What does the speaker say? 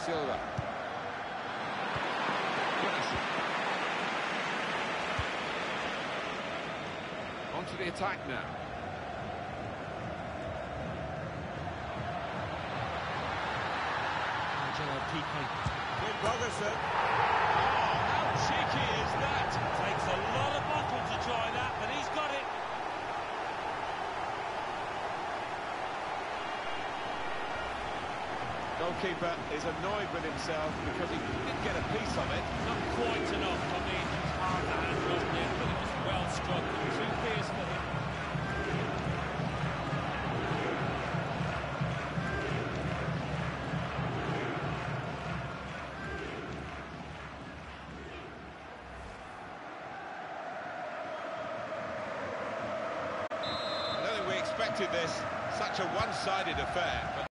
Silva. On to the attack now. Finnbogason. Oh, how cheeky is that? Takes a lot of bottle to try that, but he's got it. Goalkeeper is annoyed with himself because he didn't get a piece of it. Not quite enough. I mean, it's hard to handle, wasn't it? But it was well struck. Too fierce for him. I don't think we expected this, such a one-sided affair. But